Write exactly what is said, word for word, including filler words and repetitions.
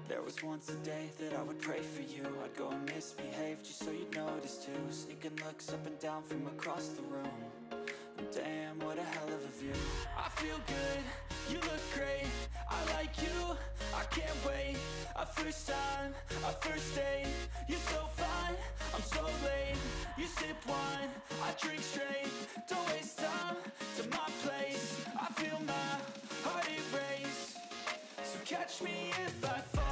There was once a day that I would pray for you. I'd go and misbehave just so you'd notice too. Sneaking looks up and down from across the room. And damn, what a hell of a view. I feel good, you look great, I like you, I can't wait. A first time, a first date. You're so fine, I'm so late. You sip wine, I drink straight. Don't waste time to my place. I feel my heart erase. So catch me if I fall.